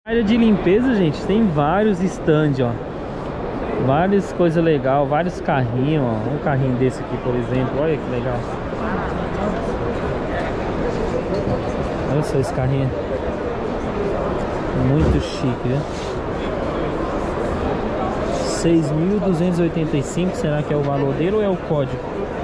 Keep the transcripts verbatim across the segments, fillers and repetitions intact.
Área de limpeza, gente, tem vários stands, ó. Várias coisas legais, vários carrinhos, ó. Um carrinho desse aqui, por exemplo, olha que legal. Olha só esse carrinho. Muito chique, né? seis mil duzentos e oitenta e cinco, será que é o valor dele ou é o código?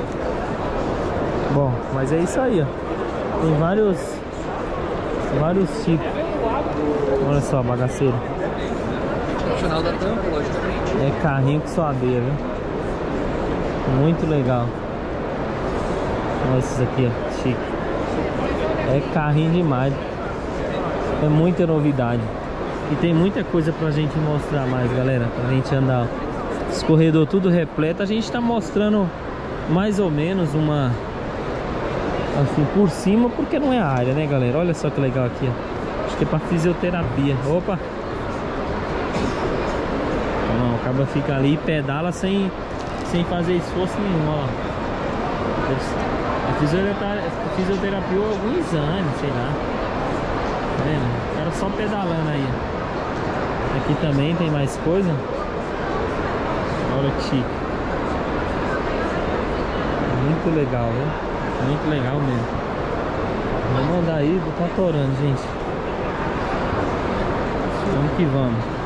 Bom, mas é isso aí, ó. Tem vários Vários tipos. Olha só, bagaceiro. Funcional da tampa, logicamente. É carrinho com suadeira, viu? Muito legal. Olha esses aqui, ó. Chique. É carrinho demais. É muita novidade. E tem muita coisa pra gente mostrar mais, galera. Pra gente andar. Esse corredor tudo repleto. A gente tá mostrando mais ou menos uma... assim, por cima, porque não é a área, né, galera? Olha só que legal aqui, ó. Acho que é pra fisioterapia. Opa! Não, o cara fica ali e pedala sem, sem fazer esforço nenhum, ó. A fisioterapia, a fisioterapia alguns anos, sei lá. Tá vendo? O cara só pedalando aí. Aqui também tem mais coisa. Olha que chique. Muito legal, viu? Muito legal mesmo. Vamos andar aí, tá atorando, gente. Vamos que vamos.